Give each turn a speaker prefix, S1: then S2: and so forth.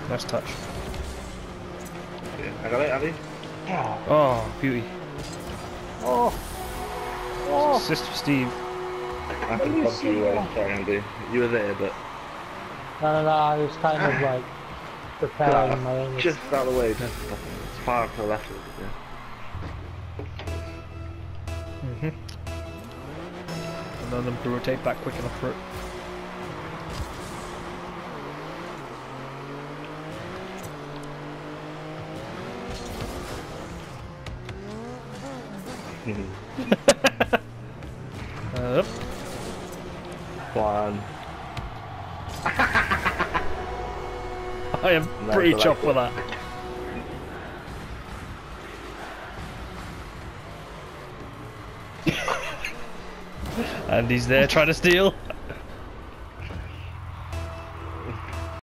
S1: Nice touch.
S2: Yeah, I got it, Abby.
S1: Oh, beauty.
S3: Oh. Oh.
S1: Assist for Steve.
S2: I can pump you away. Sorry, Andy. You were there, but
S3: No, I was kind of like preparing my own.
S2: just out of the way. Just as far to the left of it. Yeah.
S1: And then them to rotate back quick enough for it. Up.
S2: One.
S1: I am pretty chuffed with that. And he's there trying to steal.